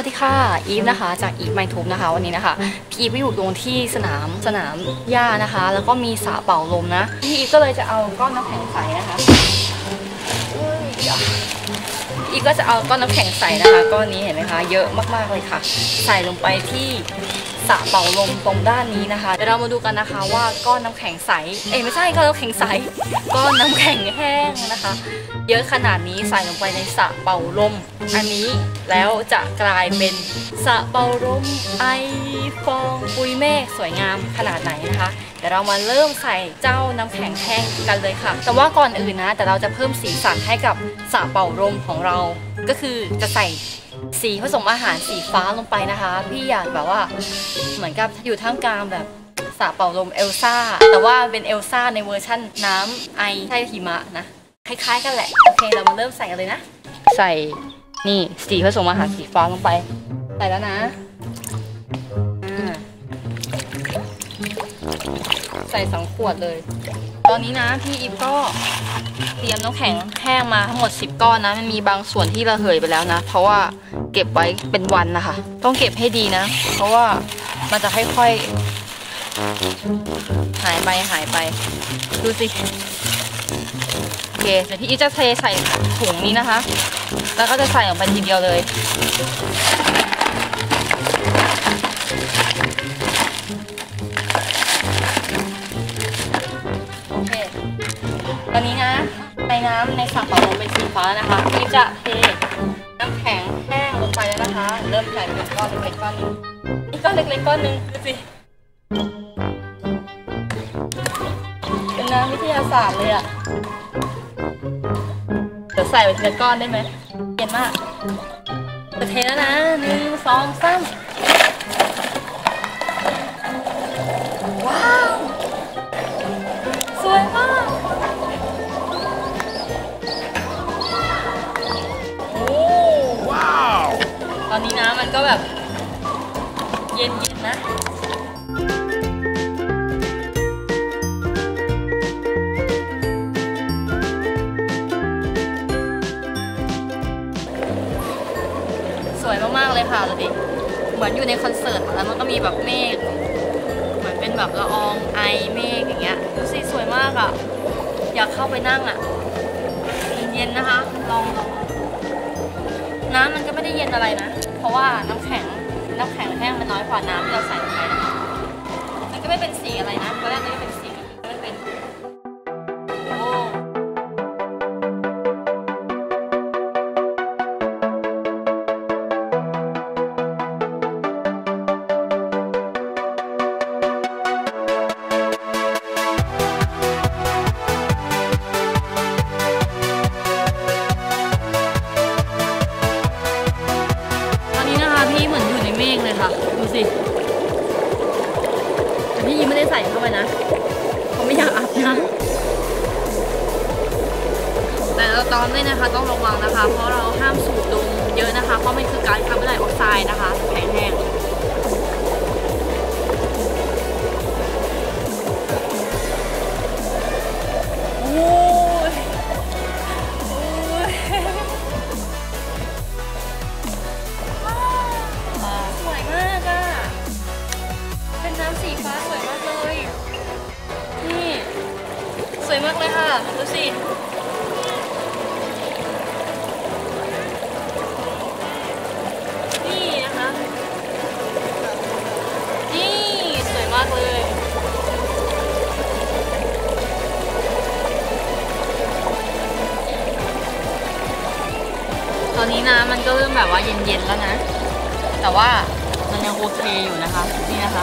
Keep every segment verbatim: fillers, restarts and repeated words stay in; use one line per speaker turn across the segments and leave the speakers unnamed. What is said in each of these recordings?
ดีค่ะอีฟนะคะจากอีฟไมทูบนะคะวันนี้นะคะพี่อีฟไปอยู่ตรงที่สนามสนามหญ้านะคะแล้วก็มีสระเป่าลมนะพี่อีฟก็เลยจะเอาก้อนน้ำแข็งใสนะคะอีฟก็จะเอาก้อนน้ำแข็งใสนะคะก้อนนี้เห็นไหมคะเยอะมากๆเลยค่ะใส่ลงไปที่สระเป่าลมตรงด้านนี้นะคะเดี๋ยวเรามาดูกันนะคะว่าก้อนน้ำแข็งใสเอ้ยไม่ใช่ก้อนน้ำแข็งใสก้อนน้ำแข็งแห้งนะคะเยอะขนาดนี้ใส่ลงไปในสระเป่าลมอันนี้แล้วจะกลายเป็นสระเป่าลมไอฟองปุยเมฆสวยงามขนาดไหนนะคะเดี๋ยวเรามาเริ่มใส่เจ้าน้ำแข็งแห้งกันเลยค่ะแต่ว่าก่อนอื่นนะแต่เราจะเพิ่มสีสันให้กับสระเป่าลมของเราก็คือจะใส่สีผสมอาหารสีฟ้าลงไปนะคะพี่อยากแบบว่าเหมือนกับอยู่ท่ามกลางแบบสระเป่าลมเอลซ่าแต่ว่าเป็นเอลซ่าในเวอร์ชั่นน้ำไอใช่หิมะนะคล้ายๆกันแหละโอเคเรามาเริ่มใส่กันเลยนะใส่นี่สีผสมอาหารสีฟ้าลงไปใส่แล้วนะใส่สองขวดเลยตอนนี้นะพี่อีฟก็เตรียมน้ำแข็งแห้งมาทั้งหมดสิบก้อนนะมันมีบางส่วนที่ระเหยไปแล้วนะเพราะว่าเก็บไว้เป็นวันนะคะต้องเก็บให้ดีนะเพราะว่ามันจะค่อยๆหายไปหายไปดูสิโอเคเดี๋ยวพี่อีฟจะเทใส่ถุงนี้นะคะแล้วก็จะใส่ออกไปทีเดียวเลยโอเคตอนนี้นะในน้ำในสระเป่าลมเป็นสีฟ้านะคะพี่จะเทน้ำแข็งแห้งลงไปแล้วนะคะเริ่มใส่เป็นก้อนเล็กๆก้อนนึงอีกก้อนเล็กๆก้อนนึงดูสิเป็นน้ำวิทยาศาสตร์เลยอะเดี๋ยวใส่ไปทีละก้อนได้ไหมเย็นมากจะเทแล้วนะหนึ่งสองสามว้าวสวยมากโอ้ว้าวตอนนี้น้ำมันก็แบบเย็นๆนะสวยมากๆเลยค่ะดูดิเหมือนอยู่ในคอนเสิร์ตแล้วมันก็มีแบบเมฆเหมือนเป็นแบบละอองไอเมฆอย่างเงี้ยดูสิสวยมากอ่ะอยากเข้าไปนั่งอ่ะเย็นๆนะคะลองลองน้ำมันก็ไม่ได้เย็นอะไรนะเพราะว่าน้ำแข็งน้ำแข็งแห้งมันน้อยกว่าน้ำที่เราใส่ลงไปนะคะมันก็ไม่เป็นสีอะไรนะตอนแรกมันก็เป็นสีมันเป็นโอ้พี่เหมือนอยู่ในเมฆเลยค่ะดูสิแต่พี่ยังไม่ได้ใส่เข้าไปนะเขาไม่อยากอาบน้ำแต่เราตอนนี้นะคะต้องระวังนะคะเพราะเราห้ามสูดดมเยอะนะคะเพราะมันคือก๊าซคาร์บอนไดออกไซด์นะคะแข็งแห้งโอ้ยสวยมากอะเป็นน้ำสีฟ้าสวยมากเลยนี่สวยมากเลยค่ะดูสินี่นะคะนี่สวยมากเลยตอนนี้น้ำมันก็เริ่มแบบว่าเย็นๆแล้วนะแต่ว่ามันยังโอเคอยู่นะคะนี่นะคะ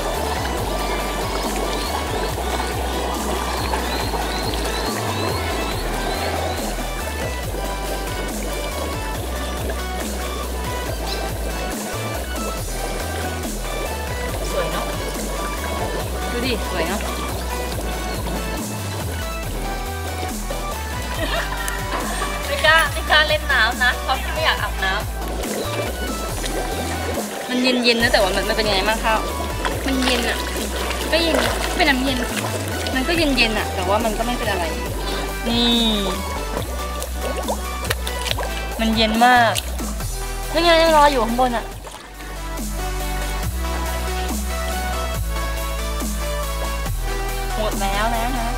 สวยเนาะดูดิสวยเนาะไม่กล้าไม่กล้าเล่นน้ำนะเพราะพี่ไม่อยากอาบน้ำมันเย็นๆนะแต่ว่ามันเป็นยังไงบ้างคะมันเย็นอ่ะก็เย็นเป็นน้ำเย็นมันก็เย็นๆอ่ะแต่ว่ามันก็ไม่เป็นอะไรนี่ มันเย็นมากนี่ไงยังรออยู่ข้างบนอ่ะแล้วนะฮะ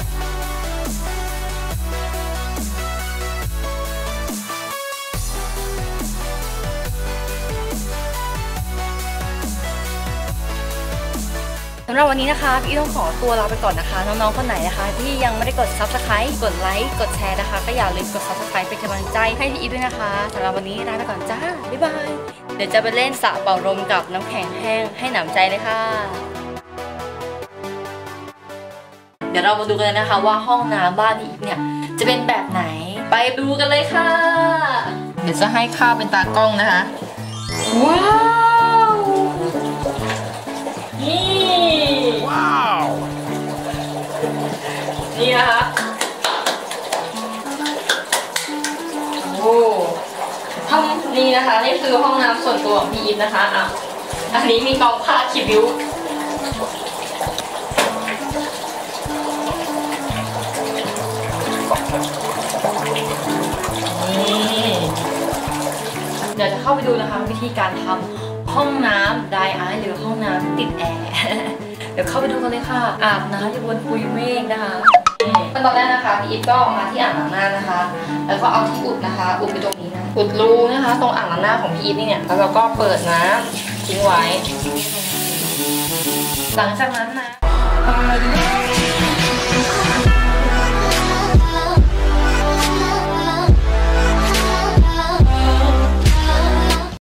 สำหรับวันนี้นะคะพี่ต้องขอตัวลาไปก่อนนะคะน้องๆคนไหนนะคะที่ยังไม่ได้กด ซับสไครบ์ กดไลค์กดแชร์นะคะก็อย่าลืมกด ซับสไครบ์ เป็นกำลังใจให้พี่อีฟด้วยนะคะสำหรับวันนี้ลาไปก่อนจ้าบ๊ายบายเดี๋ยวจะไปเล่นสระเป่าลมกับน้ำแข็งแห้งให้หนำใจเลยค่ะเดี๋ยวเรามาดูกันนะคะว่าห้องน้ำบ้านพี่อีฟเนี่ยจะเป็นแบบไหนไปดูกันเลยค่ะเดี๋ยวจะให้ข้าเป็นตากล้องนะคะว้าวนี่ว้าวนี่นะคะโอ้ห้องนี้นะคะนี่คือห้องน้ำส่วนตัวของพี่อีฟนะคะอ่ะอันนี้มีกองผ้าคิวิวนี่เดี๋ยวจะเข้าไปดูนะคะวิธีการทำห้องน้ำไดไอซ์หรือห้องน้ำติดแอร์ เดี๋ยวเข้าไปดูกันเลยค่ะอาบน้ำอยู่บนปุยเมฆนะคะขั้นตอนแรกนะคะพี่อีฟก็มาที่อ่างล้างหน้านะคะแล้วก็เอาที่อุดนะคะอุดไปตรงนี้นะอุดรูนะคะตรงอ่างล้างหน้าของพี่อีฟนี่เนี่ยแล้วเราก็เปิดน้ำทิ้งไว้หลังจากนั้นนะ